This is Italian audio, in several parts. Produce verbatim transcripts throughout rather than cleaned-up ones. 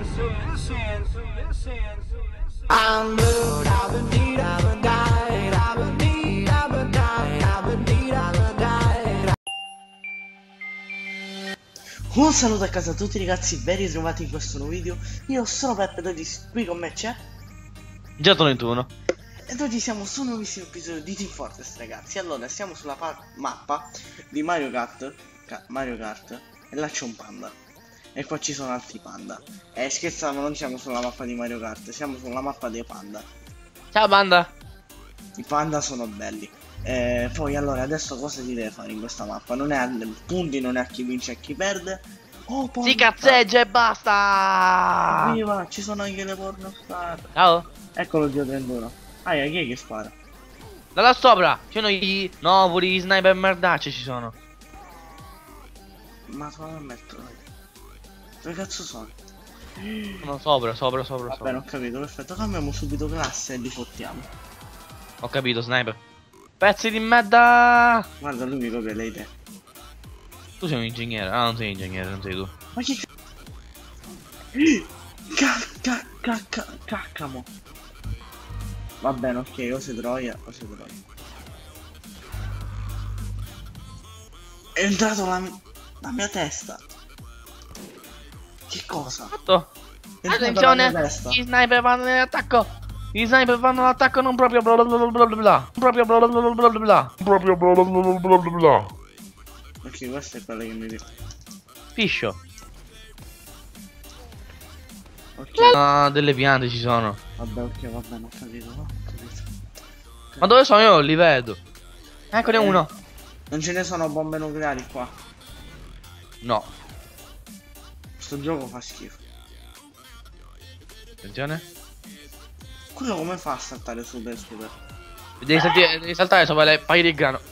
I'm moved, I've been need, I've been died, I've been need, I've been died, I've been need, I've been died. Un saluto a casa a tutti ragazzi, ben ritrovati in questo nuovo video. Io sono Peppe ed oggi qui con me c'è Giotto ventuno. ed oggi siamo su un nuovissimo episodio di Team Fortress ragazzi. Allora siamo sulla mappa di Mario Kart Ka Mario Kart e là c'è un panda e qua ci sono altri panda. E eh, scherzavo, non siamo sulla mappa di Mario Kart, siamo sulla mappa dei panda. Ciao panda. I panda sono belli. Eh, poi allora adesso cosa si deve fare in questa mappa? Non è a punti, non è a chi vince e a chi perde. Oh, porca. Si cazzeggia e basta. Viva, ci sono anche le pornostar. Ciao. Eccolo Dio trentuno. Ah, chi è che spara? Da là sopra ci sono i... No, pure gli sniper merdacci ci sono. Ma sono a mettere. Dove cazzo sono? Sono sopra, sopra, sopra, Va sopra. bene, ho capito, perfetto. Cambiamo subito classe e li fottiamo. Ho capito, sniper. Pezzi di merda. Guarda, lui mi copia le idee. Tu sei un ingegnere. Ah, non sei un ingegnere, non sei tu. Ma che cacca cacca caccamo. Va bene, ok, cose troia, cose troia. È entrato la, mi la mia testa. Che cosa? Fatto. È entrata la mia Attenzione, testa. gli sniper vanno all'attacco. Gli sniper vanno all'attacco non proprio bla bla bla bla bla. Proprio bla bla bla bla bla. Proprio bla bla bla bla bla bla. Ok, questa è quella che mi dico. Fiscio. Ok. Ah, delle piante ci sono. Vabbè, ok, va bene, ho capito, ho capito. Ma dove sono io? Li vedo. Eccone Eh. uno. Non ce ne sono bombe nucleari qua. No. Questo gioco fa schifo. Attenzione. Quello come fa a saltare super super? Devi, salti- devi saltare sopra le paia di grano.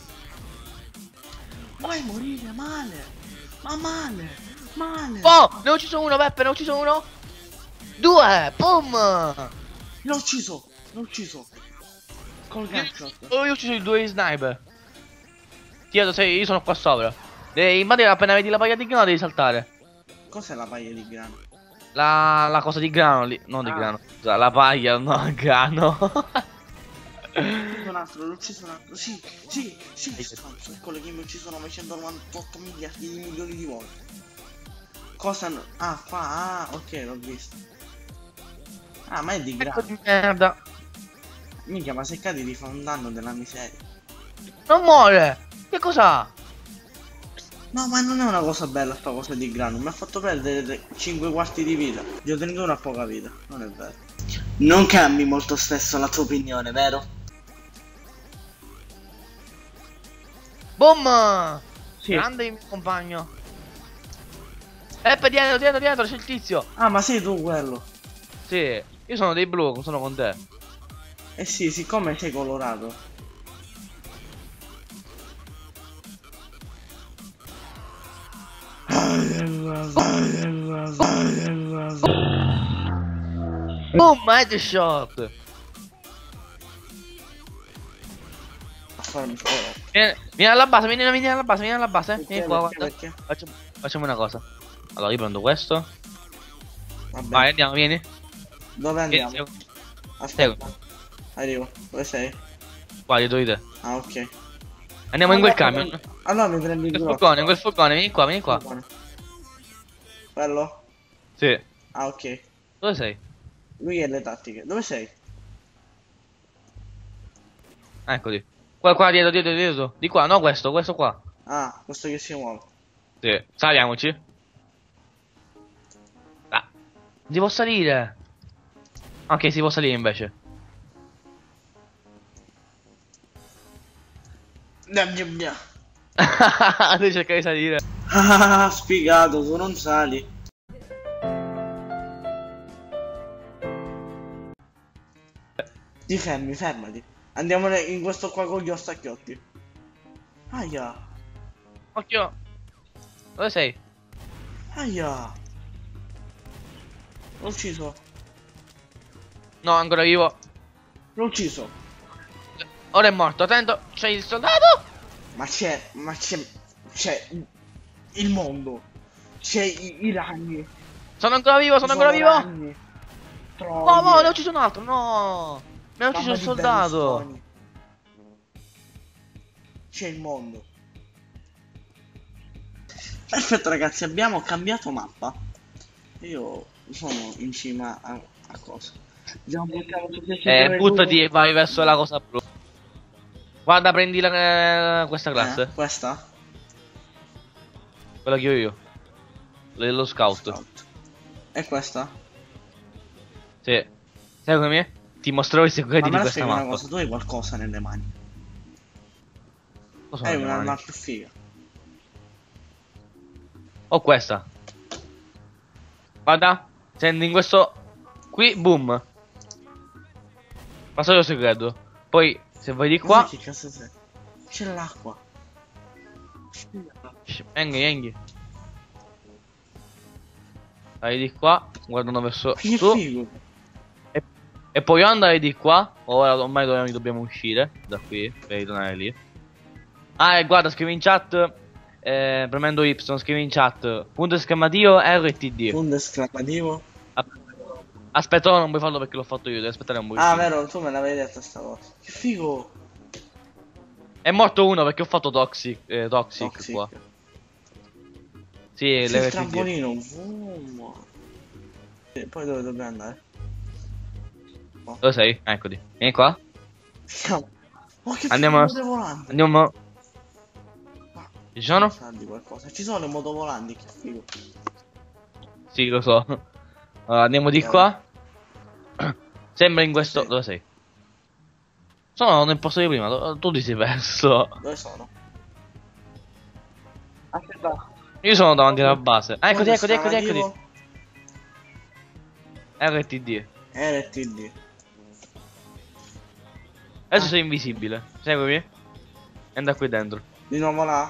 Vuoi morire male? Ma male, male. Oh! Ne ho ucciso uno, Peppe, ne ho ucciso uno. Due! Boom! L'ho ucciso, l'ho ucciso. Col gunshot. Oh, io ho ucciso i due sniper. Dietro sei, io sono qua sopra. Devi, in materia, appena vedi la paia di grano devi saltare. Cos'è la paia di grano? La, la cosa di grano lì. Non di Ah. grano. Scusa, la paia, no, il grano. L'ho ucciso un altro, l'ho ucciso un altro. Sì, sì, sì, stronzo. È quello che mi ha ucciso novecentonovantotto miliardi di milioni di volte. Cosa no? Ah, qua, ah, ok, l'ho visto. Ah, ma è di Ecco grano. di merda. Minchia, ma se cadi ti fa un danno della miseria. Non muore. Che cos'ha? No, ma non è una cosa bella sta cosa di grano. Mi ha fatto perdere cinque quarti di vita. Io tengo una poca vita. Non è vero. Non cambi molto spesso la tua opinione, vero? Boom! Sì. Grande il mio compagno. Peppe, dietro, dietro, dietro, c'è il tizio. Ah, ma sei tu quello? Sì, io sono dei blu, sono con te. Eh sì, siccome sei colorato. Boom, headshot. A farmi fuori. Vieni, vieni alla base, vieni, vieni alla base, vieni alla base. Perché, Vieni qua, perché, guarda. perché? Facciamo, facciamo una cosa. Allora, io prendo questo. Vabbè. Vai, andiamo, vieni. Dove Vieni, andiamo? segui. Aspetta. Arrivo. Dove sei? Qua, dietro di te. Ah, ok. Andiamo in quel Allora, camion. Allora mi prendi In il quel grosso. furgone, in quel furgone, vieni qua, vieni qua. Quello? Sì. Ah, ok. Dove sei? Lui è le tattiche. Dove sei? Eccoli. Qua, qua, dietro, dietro, dietro. Di qua, no questo, questo qua. Ah, questo che si muove. Sì. Saliamoci. Ah. Si può salire. Ok, si può salire invece. Devi cerca di salire. Ah, spiegato, tu non sali. Ti fermi, fermati. Andiamo in questo qua con gli ostacchiotti. Aia, Occhio. Dove sei? aia. L'ho ucciso. No, ancora vivo. L'ho ucciso. Ora è morto, attento. C'è il soldato. Ma c'è, ma c'è, c'è il mondo. C'è i, i ragni. Sono ancora vivo, sono ancora vivo! Oh, no, ne ho ucciso un altro, no! Mi ha ucciso il soldato! C'è il mondo. Perfetto ragazzi, abbiamo cambiato mappa. Io sono in cima a, a cosa. Eh, buttati e vai verso la cosa blu. Guarda, prendi la, eh, questa classe. Eh, questa? Quella che ho io. Dello scout. Scout. E questa? Sì. Seguimi. Ti mostrerò i segreti Ma di me la questa spieghi una mappa. cosa, tu hai qualcosa nelle mani. Cosa Hai sono le un'arma mani? più figa. Ho questa. Guarda. Senti in questo. Qui, boom. Passaggio segreto. Poi, se vai di qua. Ma che cazzo sei? C'è l'acqua. Enghi, enghi. Vai di qua. Guardano verso Che su. figo. E, e poi andare di qua. Ora ormai dobbiamo, dobbiamo uscire da qui. Per ritornare lì. Ah, e guarda, scrivi in chat. Eh, premendo Y, scrivi in chat. Punto esclamativo R T D. Punto esclamativo. Aspetta, ora non puoi farlo perché l'ho fatto io. Devi aspettare un po'. Ah, vero, tu me l'avevi detto sta cosa. Che figo. È morto uno perché ho fatto toxic, eh, toxic, Toxic. qua. Sì, C'è le il trampolino. Vroom. E poi dove dobbiamo andare? Dove sei? Ah, eccoti. Vieni qua. Oh, che Andiamo. figo, motovolanti. Andiamo. Ma- Ci sono? Sa di qualcosa. Ci sono le motovolanti, che figo. Sì, lo so. Allora, andiamo di qua. Sembra in questo. Sì. Dove sei? Sono nel posto di prima. Tu- Tu ti sei perso. Dove sono? Aspetta. Io sono davanti alla base. Ah, eccoti, Punto eccoti, eccoti, eccoti. esclamativo R T D. R T D. Adesso Ah. sei invisibile. Seguimi. Anda qui dentro. Di nuovo là?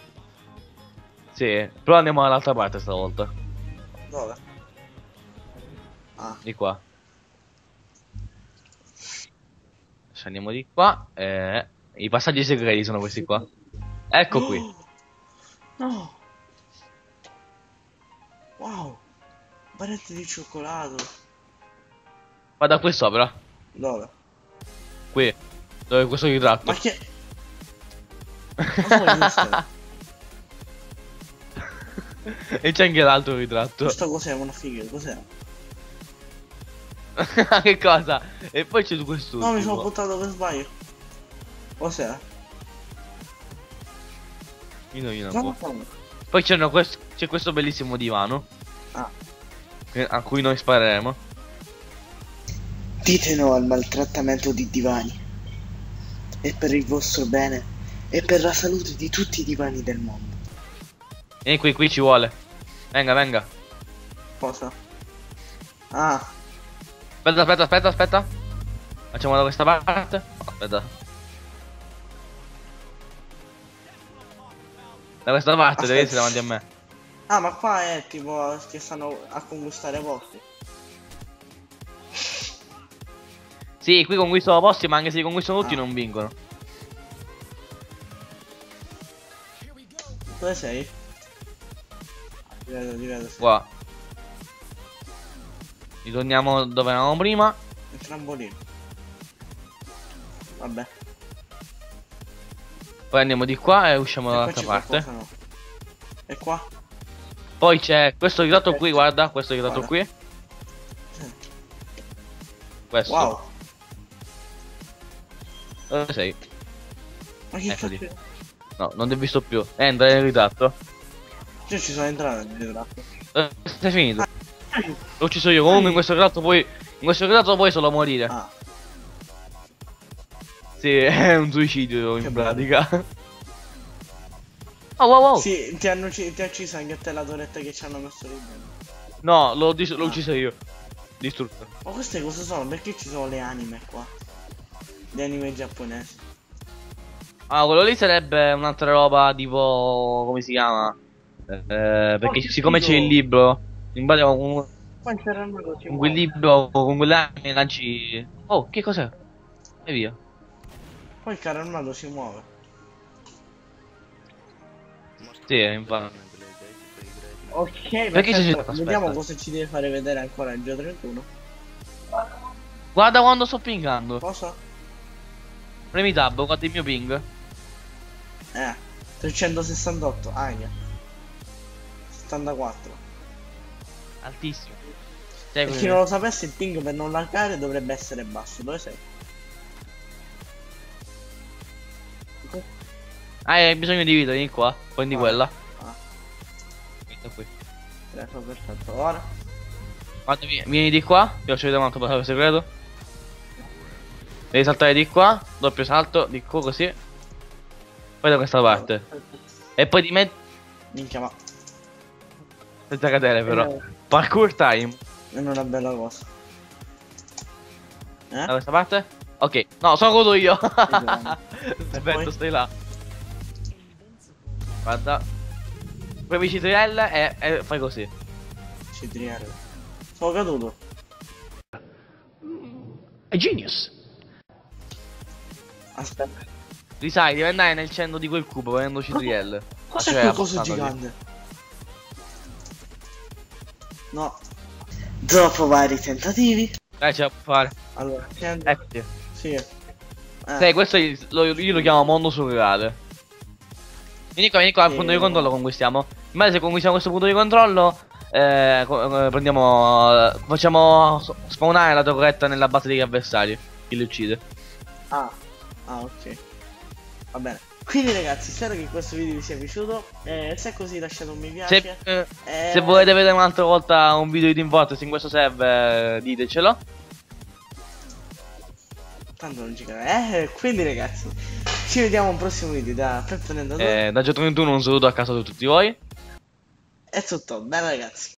Sì. Però andiamo dall'altra parte stavolta. Dove? Ah, Di qua. Adesso andiamo di qua. Eh, I passaggi segreti sono questi qua. Ecco qui. no. Wow. Barrette di cioccolato. Vada qui sopra. Dove? Qui. Dove questo ritratto. Ma che... Ma come E c'è anche l'altro ritratto. questo cos'è? Una figa, cos'è? Che cosa? E poi c'è questo. No, mi sono buttato per sbaglio. Cos'è? Indovina un No, po'. no. Poi c'è questo, c'è questo bellissimo divano. Ah. che- A cui noi spareremo. Dite no al maltrattamento di divani. È per il vostro bene e per la salute di tutti i divani del mondo. E qui, qui ci vuole. Venga, venga. Cosa? Ah, Aspetta, aspetta, aspetta, aspetta. Facciamo da questa parte. Aspetta. Da questa parte, devi essere Aspetta. davanti a me. ah, ma qua è tipo che stanno a conquistare posti. Sì, qui conquistano posti, ma anche se li conquistano tutti Ah. non vincono. Dove sei? Ti vedo, ti vedo. Sì. Qua. Ritorniamo dove eravamo prima. Il trampolino. Vabbè. Poi andiamo di qua e usciamo E qua dall'altra c'è parte. qualcosa, no? E qua? Poi c'è questo ritratto qui, guarda. Questo ritratto Guarda. qui. Sì. Questo. Wow. Dove sei? Ma che Eccoli. cazzo? No, non ti ho visto più. Entra nel ritratto. Io ci sono entrato nel ritratto. Eh, sei finito. L'ho ucciso io. Comunque in questo ritratto puoi. In questo ritratto puoi solo morire. Ah, Sì, è un suicidio Che in pratica. Oh wow wow. sì, ti hanno ucci- ti ha ucciso anche a te la torretta che ci hanno messo lì dentro. No, l'ho dis- l'ho Ah. ucciso io. Distrutto. Ma queste cosa sono? Perché ci sono le anime qua? Le anime giapponesi. Ah, quello lì sarebbe un'altra roba tipo. Come si chiama? Eh, perché che siccome figo. c'è il libro. In pratica con, Qua c'era una cosa. con quel libro. Con quell'anime lanci. Oh, che cos'è? E via. Poi il carro armato si muove. Sì, infatti. Ok, Perché ci perfetto. sono- Vediamo aspetta. cosa ci deve fare vedere ancora il Geo trentuno. Guarda quando sto pingando. Cosa? Premi tab, guarda il mio ping. Eh, trecentosessantotto, aia. settantaquattro. Altissimo. Cioè, Per chi quindi- non lo sapesse, il ping per non laggare dovrebbe essere basso. Dove sei? Ah, hai bisogno di vita, vieni qua. Prendi Ah. quella. Ah, Questa qui. ecco, perfetto. Ora. Quando vieni, vieni di qua, ti faccio vedere un altro passaggio segreto. Devi saltare di qua, doppio salto, di qua così. Poi da questa parte. E poi ti metti. Minchia, ma Senza cadere però. Eh. Parkour time. è una bella cosa. Da Eh? questa parte? Ok. No, sono caduto io. Vediamo. Aspetta, poi? stai là. Guarda. Premi C T L e, e fai così. Citriere. Sono caduto. A genius. Aspetta. Risai, devi andare nel centro di quel cubo prendendo C T L. Cos'è Cioè, quel coso abbassandoli. gigante? No. Dopo vari tentativi. Eh, ce la può fare. Allora, scendo. Eh, sì. Sì. Eh. Sai, questo io lo, io lo chiamo mondo surreale. Vieni qua, vieni qua al Sì, punto di no. controllo conquistiamo. Immagina se conquistiamo questo punto di controllo. Eh, co- eh, prendiamo. eh, Facciamo s- spawnare la torretta nella base degli avversari. Chi li uccide. Ah. Ah, ok. Va bene. Quindi ragazzi, spero che questo video vi sia piaciuto. Eh, se è così lasciate un mi piace. Se, eh, Eh, se volete vedere un'altra volta un video di Team Fortress in questo server, eh, ditecelo. Tanto non ci credo. Eh, quindi ragazzi, ci vediamo a un prossimo video da Pep trentuno. Eh, da Geo trentuno un saluto a casa di tutti voi. È tutto. Bene ragazzi.